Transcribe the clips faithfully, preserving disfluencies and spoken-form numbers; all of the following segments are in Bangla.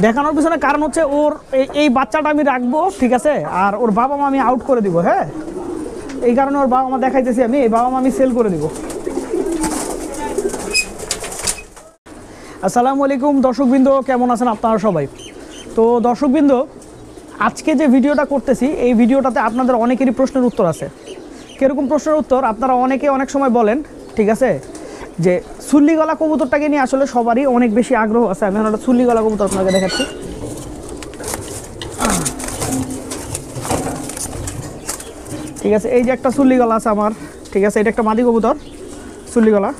দেখানোর পিছনে কারণ হচ্ছে ওর এই বাচ্চাটা আমি রাখবো, ঠিক আছে, আর ওর বাবা মা আমি আউট করে দিব। হ্যাঁ, এই কারণে ওর বাবা মা দেখাইতেছি আমি, এই বাবা মা আমি সেল করে দিব। আসসালামু আলাইকুম দর্শকবৃন্দ, কেমন আছেন আপনারা সবাই? তো দর্শকবৃন্দ, আজকে যে ভিডিওটা করতেছি এই ভিডিওটাতে আপনাদের অনেকেরই প্রশ্নের উত্তর আছে। কীরকম প্রশ্নের উত্তর? আপনারা অনেকে অনেক সময় বলেন, ঠিক আছে, যে সুল্লি গলা কবুতরটাকে নিয়ে আসলে সবারই অনেক বেশি আগ্রহ আছে। আমি এখন একটা সুল্লি গলা কবুতর আপনাকে দেখাচ্ছি। ঠিক আছে, এই যে একটা সুল্লি গলা আছে আমার, ঠিক আছে, এটা একটা মাদি কবুতর সুল্লি গলা,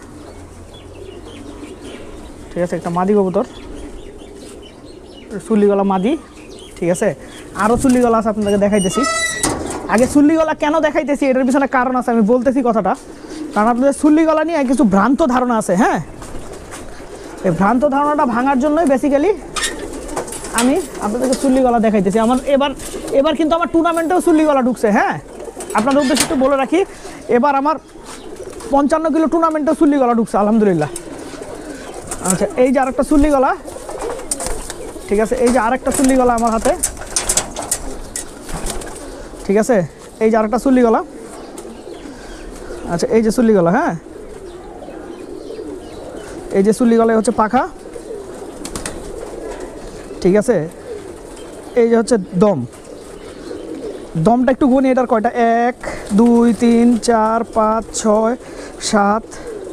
ঠিক আছে, একটা মাদি কবুতর সুল্লি গলা মাদি, ঠিক আছে। আরও চুল্লি গলা আছে, আপনাদেরকে দেখাইতেছি। আগে চুল্লি গলা কেন দেখাইতেছি এটার পিছনে কারণ আছে, আমি বলতেছি কথাটা। কারণ আপনাদের চুল্লি গলা নিয়ে কিছু ভ্রান্ত ধারণা আছে। হ্যাঁ, এই ভ্রান্ত ধারণাটা ভাঙার জন্যই বেসিক্যালি আমি আপনাদেরকে চুল্লি গলা দেখাইতেছি। আমার এবার এবার কিন্তু আমার টুর্নামেন্টেও চুল্লি গলা ঢুকছে। হ্যাঁ, আপনাদের উদ্দেশ্যে একটু বলে রাখি, এবার আমার পঞ্চান্ন কিলো টুর্নামেন্টেও চুল্লি গলা ঢুকছে, আলহামদুলিল্লাহ। আচ্ছা, এই যে আরেকটা চুল্লি গলা, ঠিক আছে, এই যে আরেকটা চুল্লি গলা আমার হাতে, ঠিক আছে, এই যে আরেকটা চুল্লি গলা। আচ্ছা, এই যে চুল্লি গলা, হ্যাঁ, এই যে চুল্লি গলায় হচ্ছে পাখা, ঠিক আছে। এই যে হচ্ছে দম, দমটা একটু গুনি, এটার কয়টা? এক, দুই, তিন, চার, পাঁচ, ছয়, সাত,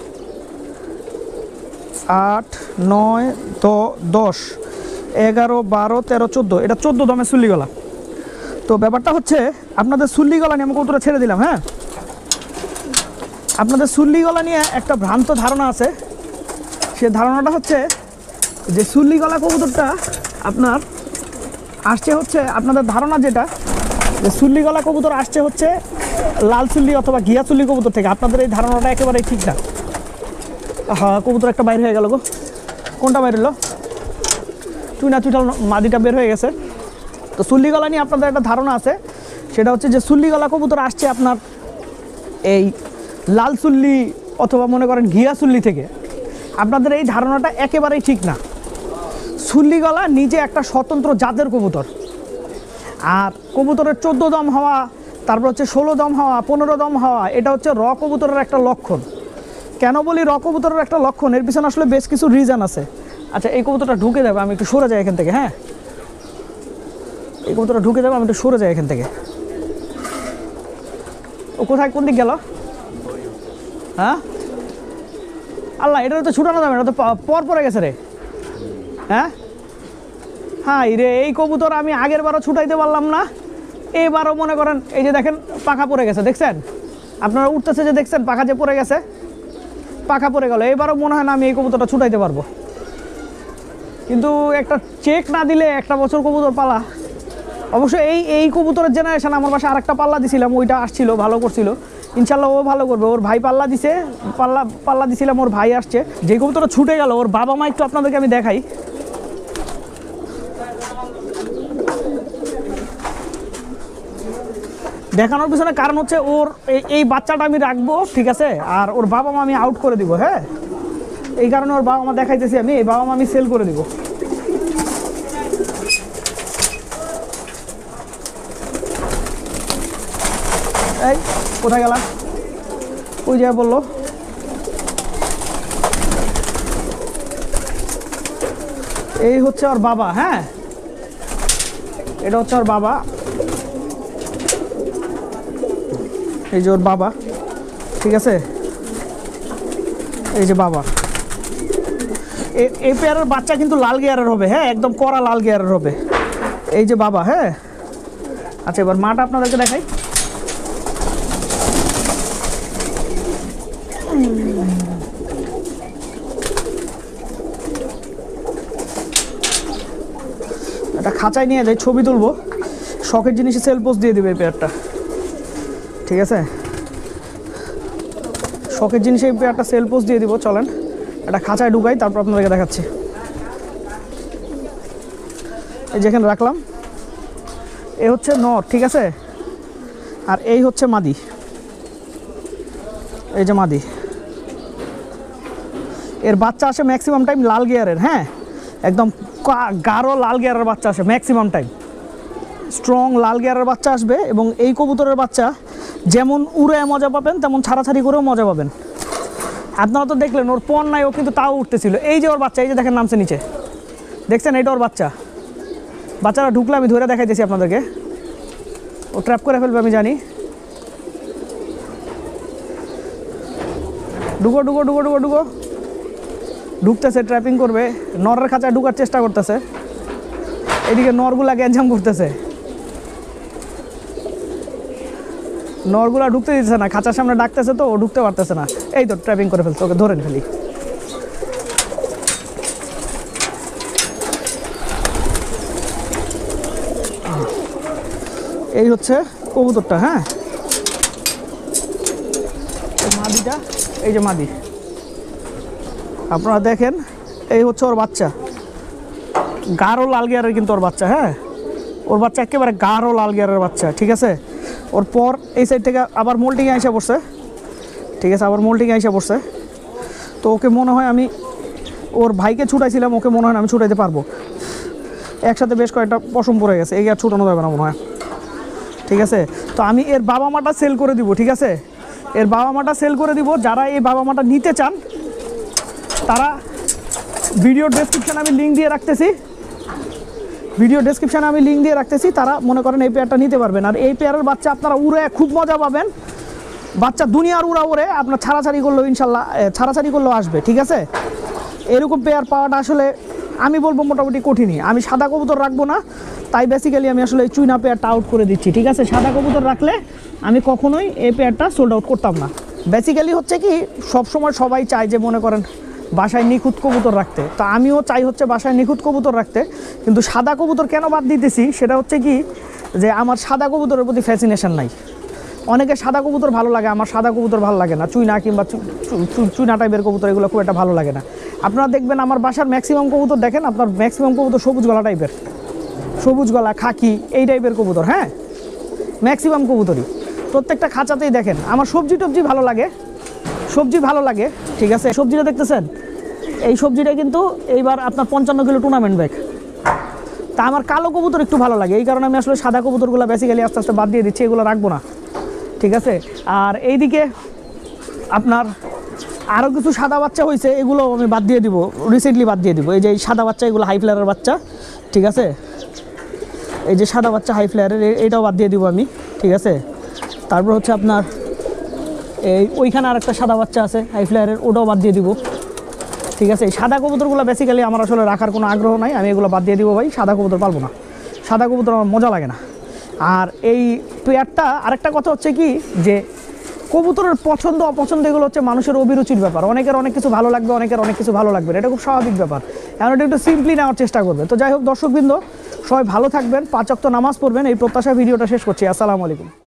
আট, নয়, দশ, এগারো, বারো, তেরো, চোদ্দো। এটা চোদ্দো দমের চুল্লি গলা। তো ব্যাপারটা হচ্ছে, আপনাদের চুল্লি গলা নিয়ে আমি কবুতরটা ছেড়ে দিলাম। হ্যাঁ, আপনাদের চুল্লি গলা নিয়ে একটা ভ্রান্ত ধারণা আছে। সে ধারণাটা হচ্ছে যে চুল্লি গলা কবুতরটা আপনার আসছে হচ্ছে, আপনাদের ধারণা যেটা, যে চুল্লি গলা কবুতর আসছে হচ্ছে লাল চুল্লি অথবা ঘিয়া চুল্লি কবুতর থেকে। আপনাদের এই ধারণাটা একেবারেই ঠিক না। হ্যাঁ, কবুতর একটা বাইর হয়ে গেল গো। কোনটা বাইর হলো? চুইনা চুইটাল মাদিটা বের হয়ে গেছে। তো চুল্লি গলা নিয়ে আপনাদের একটা ধারণা আছে, সেটা হচ্ছে যে চুল্লি গলা কবুতর আসছে আপনার এই লাল চুল্লি অথবা মনে করেন ঘিয়া চুল্লি থেকে। আপনাদের এই ধারণাটা একেবারেই ঠিক না। চুল্লি গলা নিজে একটা স্বতন্ত্র জাতের কবুতর। আর কবুতরের চোদ্দো দম হওয়া, তারপর হচ্ছে ষোলো দম হওয়া, পনেরো দম হওয়া, এটা হচ্ছে র কবুতরের একটা লক্ষণ। কেন বলি র কবুতরের একটা লক্ষণ? এর পিছনে আসলে বেশ কিছু রিজন আছে। আচ্ছা, এই কবুতরটা ঢুকে যাবে, আমি একটু সরে যাই এখান থেকে। হ্যাঁ, এই কবুতরটা ঢুকে যাবে, আমি একটু সরে যাই এখান থেকে। ও কোথায়, কোন দিক গেল? হ্যাঁ, আল্লাহ, এটা তো ছুটানো যাবে না, তো পর পরে গেছে রে। হ্যাঁ হ্যাঁ রে, এই কবুতর আমি আগের বারও ছুটাইতে পারলাম না, এবারও মনে করেন এই যে দেখেন পাখা পড়ে গেছে, দেখছেন আপনারা উঠতেছে যে, দেখছেন পাখা যে পড়ে গেছে, পাখা পড়ে গেল। এবারও মনে হয় না আমি এই কবুতরটা ছুটাইতে পারবো। কিন্তু একটা চেক না দিলে একটা বছর কবুতর পালা। অবশ্য এই এই কবুতরের জেনারেশন আমার পাশে আরেকটা পাল্লা দিছিলাম, ওইটা আসছিল, ভালো করছিল, ইনশাল্লাহ ও ভালো করবে। ওর ভাই পাল্লা দিছে, পাল্লা পাল্লা দিছিলাম, ওর ভাই আসছে। যে কবুতরটা ছুটে গেল ওর বাবা মা একটু আপনাদেরকে আমি দেখাই। দেখানোর পিছনে কারণ হচ্ছে ওর এই বাচ্চাটা আমি রাখবো, ঠিক আছে, আর ওর বাবা মা আমি আউট করে দিব। হ্যাঁ, এই কারণে ওর বাবা মা দেখাইতেছি আমি, এই বাবা মা আমি সেল করে দিব। এই কোথায় গেলাম? ওই যে বললো এই হচ্ছে ওর বাবা। হ্যাঁ, এটা হচ্ছে ওর বাবা, এই যে ওর বাবা, ঠিক আছে, এই যে বাবা। এই পেয়ারের বাচ্চা কিন্তু লাল গিয়ারের হবে। হ্যাঁ, একদম কড়া লাল গিয়ারের হবে। এই যে বাবা। হ্যাঁ, আচ্ছা, এবার মাটা আপনাদেরকে দেখাই। এটা খাঁচায় নিয়ে যাই, ছবি তুলবো, শখের জিনিসে সেল পোস্ট দিয়ে দিবে এই পেয়ারটা, ঠিক আছে, শখের জিনিসে এই পেয়ারটা সেল পোস্ট দিয়ে দিব। চলেন এটা খাঁচায় ঢুকাই, তারপর আপনাদেরকে দেখাচ্ছি। এই যেখানে রাখলাম, এ হচ্ছে নর, ঠিক আছে, আর এই হচ্ছে মাদি। এই যে মাদি, এর বাচ্চা আসে ম্যাক্সিমাম টাইম লাল গিয়ারের। হ্যাঁ, একদম গাঢ় লাল গিয়ারের বাচ্চা আসে ম্যাক্সিমাম টাইম, স্ট্রং লাল গিয়ারের বাচ্চা আসবে। এবং এই কবুতরের বাচ্চা যেমন উড়ে মজা পাবেন তেমন ছাড়াছাড়ি করেও মজা পাবেন। আপনারা তো দেখলেন ওর পণ নাই, ও কিন্তু তাও উঠতেছিল। এই যে ওর বাচ্চা, এই যে দেখেন নামছে নিচে, দেখছেন এটা ওর বাচ্চা। বাচ্চারা ঢুকলে আমি ধরে দেখাইতেছি আপনাদেরকে, ও ট্র্যাপ করে ফেলবে আমি জানি। ঢুকো ঢুকো ঢুকো ঢুকো ঢুকো ঢুকতেছে, ট্র্যাপিং করবে, নরের খাঁচায় ঢুকার চেষ্টা করতেছে, এদিকে নরগুলা গ্যাঞ্জাম করতেছে, নরগুলা ঢুকতে দিতেছে না, খাঁচার সামনে ডাকতেছে তো ও ঢুকতে পারতেছে না। এই তো ট্র্যাপিং করে ফেলছে, ওকে ধরেন ফেলি। এই হচ্ছে কবুতরটা, হ্যাঁ মাদিটা, এই যে মাদি আপনারা দেখেন, এই হচ্ছে ওর বাচ্চা, গাঢ় লাল গিয়ারের কিন্তু ওর বাচ্চা। হ্যাঁ ওর বাচ্চা একেবারে গাঢ় লাল গিয়ারের বাচ্চা, ঠিক আছে। ওর পর এই সাইড থেকে আবার মোল্টিংয়ে এসে পড়ছে, ঠিক আছে, আবার মোল্টিংয়ে এসে পড়ছে। তো ওকে মনে হয় আমি ওর ভাইকে ছুটাইছিলাম, ওকে মনে হয় আমি ছুটাইতে পারবো। একসাথে বেশ কয়েকটা পশম পড়ে গেছে, এই আর ছুটানো যাবে না মনে হয়, ঠিক আছে। তো আমি এর বাবা মাটা সেল করে দিব, ঠিক আছে, এর বাবা মাটা সেল করে দিব। যারা এই বাবা মাটা নিতে চান তারা ভিডিও ডেসক্রিপশানে আমি লিঙ্ক দিয়ে রাখতেছি, ভিডিও ডেসক্রিপশানে আমি লিঙ্ক দিয়ে রাখতেছি, তারা মনে করেন এই পেয়ারটা নিতে পারবেন। আর এই পেয়ারের বাচ্চা আপনারা উড়ে খুব মজা পাবেন, বাচ্চা দুনিয়ার উড়া উড়ে আপনার ছাড়াছাড়ি করলেও ইনশাল্লাহ ছাড়াছাড়ি করলেও আসবে, ঠিক আছে। এরকম পেয়ার পাওয়াটা আসলে আমি বলবো মোটামুটি কঠিনই। আমি সাদা কবুতর রাখবো না, তাই বেসিক্যালি আমি আসলে এই চুইনা পেয়ারটা আউট করে দিচ্ছি, ঠিক আছে। সাদা কবুতর রাখলে আমি কখনোই এই পেয়ারটা সোল্ড আউট করতাম না। বেসিক্যালি হচ্ছে কি সবসময় সবাই চায় যে মনে করেন বাসায় নিখুঁত কবুতর রাখতে, তো আমিও চাই হচ্ছে বাসায় নিখুঁত কবুতর রাখতে। কিন্তু সাদা কবুতর কেন বাদ দিতেছি সেটা হচ্ছে কি যে আমার সাদা কবুতরের প্রতি ফ্যাসিনেশন নাই। অনেকে সাদা কবুতর ভালো লাগে, আমার সাদা কবুতর ভালো লাগে না, চুইনা কিংবা চুইনা টাইপের কবুতর এগুলো খুব একটা ভালো লাগে না। আপনারা দেখবেন আমার বাসার ম্যাক্সিমাম কবুতর দেখেন, আপনার ম্যাক্সিমাম কবুতর সবুজ গলা টাইপের, সবুজ গলা খাকি এই টাইপের কবুতর। হ্যাঁ ম্যাক্সিমাম কবুতরই প্রত্যেকটা খাঁচাতেই দেখেন। আমার সবজি টবজি ভালো লাগে, সবজি ভালো লাগে, ঠিক আছে। সবজিটা দেখতেছেন, এই সবজিটা কিন্তু এইবার আপনার পঞ্চান্ন কিলো টুর্নামেন্ট ব্যাগ। তা আমার কালো কবুতর একটু ভালো লাগে, এই কারণে আমি আসলে সাদা কবুতরগুলো বেসিক্যালি আস্তে আস্তে বাদ দিয়ে দিচ্ছি, এগুলো রাখবো না, ঠিক আছে। আর এইদিকে আপনার আরও কিছু সাদা বাচ্চা হয়েছে, এগুলো আমি বাদ দিয়ে দিব, রিসেন্টলি বাদ দিয়ে দিব। এই যে এই সাদা বাচ্চা, এগুলো হাই ফ্লায়ারের বাচ্চা, ঠিক আছে। এই যে সাদা বাচ্চা হাই ফ্লায়ারের, এইটাও বাদ দিয়ে দিব আমি, ঠিক আছে। তারপর হচ্ছে আপনার এই ওইখানে আরেকটা সাদা বাচ্চা আছে হাই ফ্লায়ারের, ওটাও বাদ দিয়ে দিব, ঠিক আছে। এই সাদা কবুতরগুলো বেসিক্যালি আমার আসলে রাখার কোনো আগ্রহ নাই, আমি এগুলো বাদ দিয়ে দিব ভাই, সাদা কবুতর পালবো না, সাদা কবুতর আমার মজা লাগে না। আর এই পেয়ারটা আরেকটা কথা হচ্ছে কি যে কবুতরের পছন্দ অপছন্দ এগুলো হচ্ছে মানুষের অভিরুচির ব্যাপার। অনেকের অনেক কিছু ভালো লাগবে, অনেকের অনেক কিছু ভালো লাগবে, এটা খুব স্বাভাবিক ব্যাপার। এখন এটা একটু সিম্পলি নেওয়ার চেষ্টা করবে। তো যাই হোক দর্শকবৃন্দ, সবাই ভালো থাকবেন, পাঁচ ওয়াক্ত নামাজ পড়বেন, এই প্রত্যাশা ভিডিওটা শেষ করছি। আসসালামু আলাইকুম।